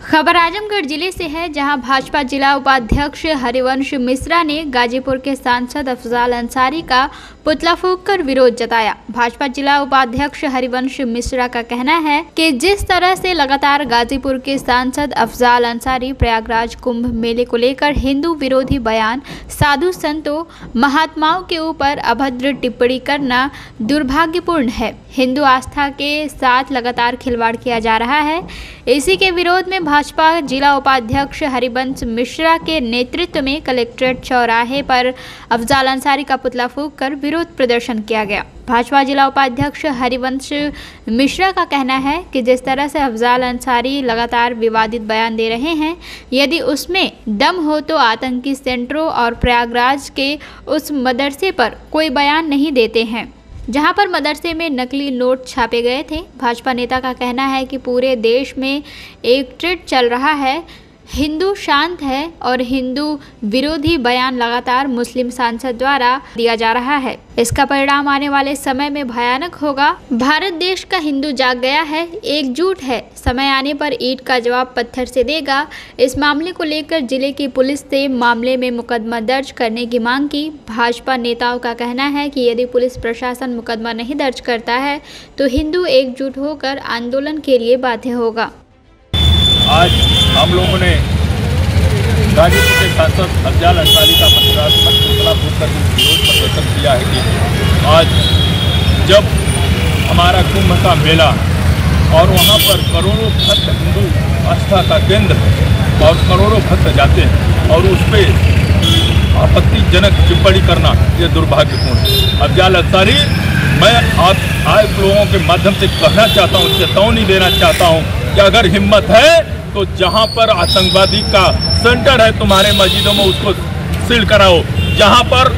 खबर आजमगढ़ जिले से है, जहां भाजपा जिला उपाध्यक्ष हरिवंश मिश्रा ने गाजीपुर के सांसद अफजाल अंसारी का पुतला फूंक कर विरोध जताया। भाजपा जिला उपाध्यक्ष हरिवंश मिश्रा का कहना है कि जिस तरह से लगातार गाजीपुर के सांसद अफजाल अंसारी प्रयागराज कुंभ मेले को लेकर हिंदू विरोधी बयान, साधु संतों महात्माओं के ऊपर अभद्र टिप्पणी करना दुर्भाग्यपूर्ण है। हिंदू आस्था के साथ लगातार खिलवाड़ किया जा रहा है। इसी के विरोध में भाजपा जिला उपाध्यक्ष हरिवंश मिश्रा के नेतृत्व में कलेक्ट्रेट चौराहे पर अफजाल अंसारी का पुतला फूंक कर विरोध प्रदर्शन किया गया। भाजपा जिला उपाध्यक्ष हरिवंश मिश्रा का कहना है कि जिस तरह से अफजाल अंसारी लगातार विवादित बयान दे रहे हैं, यदि उसमें दम हो तो आतंकी सेंटरों और प्रयागराज के उस मदरसे पर कोई बयान नहीं देते हैं जहां पर मदरसे में नकली नोट छापे गए थे। भाजपा नेता का कहना है कि पूरे देश में एक ट्रेंड चल रहा है, हिंदू शांत है और हिंदू विरोधी बयान लगातार मुस्लिम सांसद द्वारा दिया जा रहा है। इसका परिणाम आने वाले समय में भयानक होगा। भारत देश का हिंदू जाग गया है, एकजुट है, समय आने पर ईंट का जवाब पत्थर से देगा। इस मामले को लेकर जिले की पुलिस से मामले में मुकदमा दर्ज करने की मांग की। भाजपा नेताओं का कहना है कि यदि पुलिस प्रशासन मुकदमा नहीं दर्ज करता है तो हिंदू एकजुट होकर आंदोलन के लिए बाध्य होगा। आज हम लोगों ने गाजीपुर के सांसद अफजाल अंसारी का पुतला फूंक कर विरोध प्रदर्शन किया है कि आज जब हमारा कुंभ का मेला और वहाँ पर करोड़ों भक्त हिंदू आस्था का केंद्र और करोड़ों भक्त जाते हैं और उस पर आपत्तिजनक टिप्पणी करना ये दुर्भाग्यपूर्ण है। अफजाल अंसारी, मैं आप लोगों के माध्यम से कहना चाहता हूँ, चेतावनी देना चाहता हूँ कि अगर हिम्मत है तो जहां पर आतंकवादी का सेंटर है तुम्हारे मस्जिदों में, उसको सील कराओ। जहां पर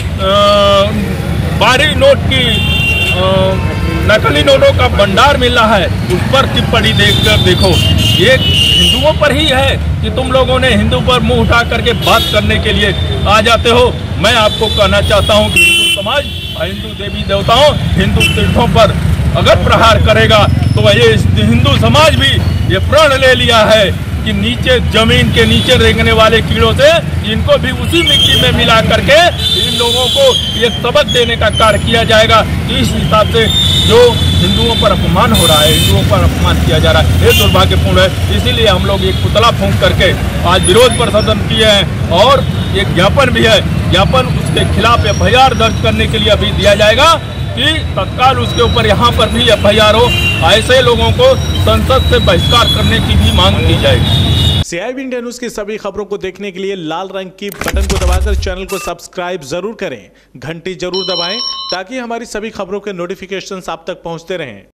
बारी नोट की नकली नोटों का भंडार मिल रहा है, उस पर टिप्पणी देखकर देखो। ये हिंदुओं पर ही है कि तुम लोगों ने हिंदू पर मुंह उठा करके बात करने के लिए आ जाते हो। मैं आपको कहना चाहता हूं कि हिंदू समाज, हिंदू देवी देवताओं, हिंदू तीर्थों पर अगर प्रहार करेगा तो ये हिंदू समाज भी ये प्रण ले लिया है कि नीचे जमीन के नीचे रेंगने वाले कीड़ों से इनको भी उसी मिट्टी में मिला करके इन लोगों को ये सबक देने का कार्य किया जाएगा। इस हिसाब से जो हिंदुओं पर अपमान हो रहा है, हिंदुओं पर अपमान किया जा रहा है, ये दुर्भाग्यपूर्ण है। इसीलिए हम लोग एक पुतला फूंक करके आज विरोध प्रदर्शन किए हैं और एक ज्ञापन भी है। ज्ञापन उसके खिलाफ FIR दर्ज करने के लिए अभी दिया जाएगा कि तत्काल उसके ऊपर यहाँ पर भी FIR हो। ऐसे लोगों को संसद से बहिष्कार करने की भी मांग की जाएगी। CIB इंडिया न्यूज की सभी खबरों को देखने के लिए लाल रंग की बटन को दबाकर चैनल को सब्सक्राइब जरूर करें, घंटी जरूर दबाएं ताकि हमारी सभी खबरों के नोटिफिकेशंस आप तक पहुंचते रहें।